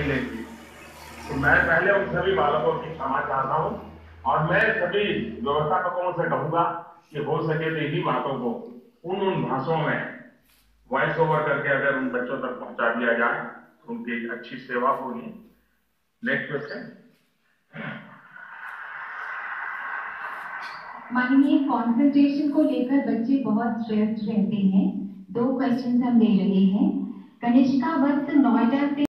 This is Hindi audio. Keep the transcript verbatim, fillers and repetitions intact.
मिलेंगी। तो मैं पहले उन सभी बालकों की क्षमा चाहता हूँ और मैं सभी व्यवस्थापकों से कहूंगा कि हो सके तो इन्हीं बातों को उन उन भाषाओं में वॉइस ओवर करके अगर उन बच्चों तक पहुंचा दिया जाए तो उनकी एक अच्छी सेवा होगी। Next question. माननीय, कंसंट्रेशन को लेकर बच्चे बहुत स्ट्रेस्ड रहते हैं। दो क्वेश्चन हम ले रहे हैं। कनिष्का वत्स नोएडा से